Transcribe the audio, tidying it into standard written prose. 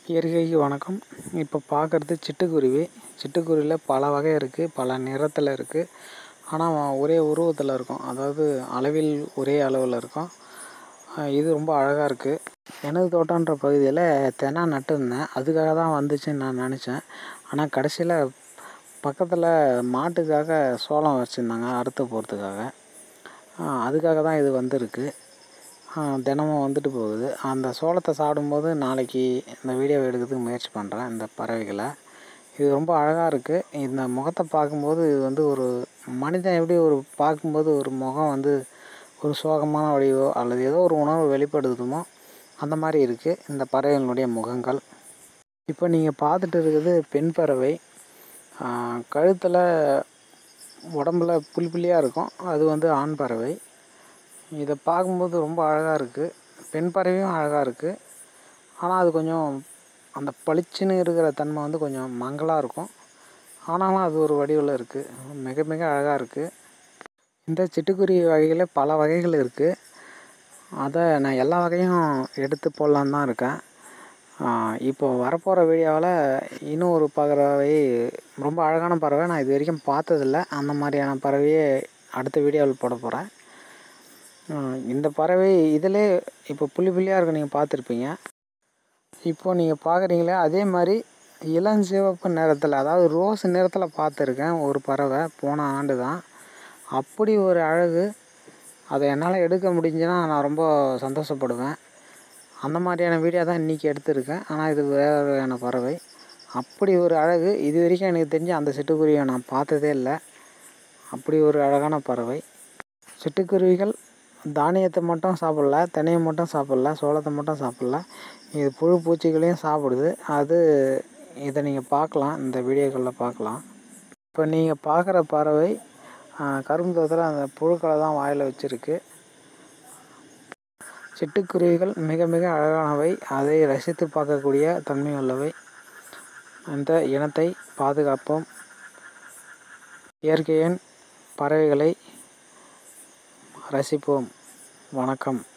இயற்கைக்கு வணக்கம். இப்போ பார்க்குறது சிட்டுக்குருவி. சிட்டுக்குருவியில் பல வகை இருக்குது, பல நிறத்தில் இருக்குது. ஆனால் ஒரே உருவத்தில் இருக்கும். அதாவது அளவில் ஒரே அளவில் இருக்கும். இது ரொம்ப அழகாக இருக்குது. எனது தோட்டன்ற பகுதியில் தென்னை நட்டுருந்தேன். அதுக்காக தான் வந்துச்சுன்னு நான் நினச்சேன். ஆனால் கடைசியில் பக்கத்தில் மாட்டுக்காக சோளம் வச்சுருந்தாங்க அறுத்து போகிறதுக்காக. அதுக்காக தான் இது வந்திருக்கு. தினமும் வந்துட்டு போகுது. அந்த சோளத்தை சாப்பிடும்போது நாளைக்கு இந்த வீடியோவை எடுக்கிறதுக்கு முயற்சி பண்ணுறேன். இந்த பறவைகளை இது ரொம்ப அழகாக இருக்குது. இந்த முகத்தை பார்க்கும்போது இது வந்து ஒரு மனிதன் எப்படி ஒரு பார்க்கும்போது ஒரு முகம் வந்து ஒரு சோகமான வடிவோ அல்லது ஏதோ ஒரு உணர்வு வெளிப்படுத்துமோ அந்த மாதிரி இருக்குது இந்த பறவைகளுடைய முகங்கள். இப்போ நீங்கள் பார்த்துட்டு இருக்கிறது பெண் பறவை. கழுத்தில் உடம்புல புள்ளி புள்ளியாக இருக்கும். அது வந்து ஆண் பறவை. இதை பார்க்கும்போது ரொம்ப அழகாக இருக்குது. பெண் பறவையும் அழகாக இருக்குது. ஆனால் அது கொஞ்சம் அந்த பளிச்சுன்னு இருக்கிற தன்மை வந்து கொஞ்சம் மங்கலாக இருக்கும். ஆனாலும் அது ஒரு வடிவில் இருக்குது. மிக மிக அழகாக இருக்குது. இந்த சிட்டுக்குருவி வகையில் பல வகைகள் இருக்குது. அதை நான் எல்லா வகையும் எடுத்து போடலான்னு தான் இருக்கேன். இப்போது வரப்போகிற வீடியோவில் இன்னும் ஒரு பறவை, ரொம்ப அழகான பறவை, நான் இது வரைக்கும் பார்த்ததில்ல. அந்த மாதிரியான பறவையே அடுத்த வீடியோவில் போட போகிறேன். இந்த பறவை இதிலே இப்போ புள்ளி புள்ளியாக இருக்கும், நீங்கள் பார்த்துருப்பீங்க. இப்போது நீங்கள் பார்க்குறீங்களே அதே மாதிரி இளஞ்சிவப்பு நிறத்தில், அதாவது ரோஸ் நிறத்தில் பார்த்துருக்கேன் ஒரு பறவை போன ஆண்டு தான். அப்படி ஒரு அழகு. அதை என்னால் எடுக்க முடிஞ்சுன்னா நான் ரொம்ப சந்தோஷப்படுவேன். அந்த மாதிரியான வீடியோ தான் இன்றைக்கி எடுத்திருக்கேன். ஆனால் இது வேறு வகையான பறவை. அப்படி ஒரு அழகு. இது வரைக்கும் எனக்கு தெரிஞ்சு அந்த சிட்டுக்குருவியை நான் பார்த்ததே இல்லை. அப்படி ஒரு அழகான பறவை. சிட்டுக்குருவிகள் தானியத்தை மட்டும் சாப்பிடல, தினையை மட்டும் சாப்பிடல, சோளத்தை மட்டும் சாப்பிடல, இது புழு பூச்சிகளையும் சாப்பிடுது. இதை நீங்கள் பார்க்கலாம், இந்த வீடியோக்களில் பார்க்கலாம். இப்போ நீங்கள் பார்க்குற பறவை கரும்பு தோட்டத்தில் அந்த புழுக்களை தான் வாயில் வச்சுருக்கு. சிட்டுக்குருவிகள் மிக மிக அழகானவை. அதை ரசித்து பார்க்கக்கூடிய தன்மை உள்ளவை. இந்த இனத்தை பாதுகாப்போம். இயற்கையின் பறவைகளை ரசிப்போம். வணக்கம்.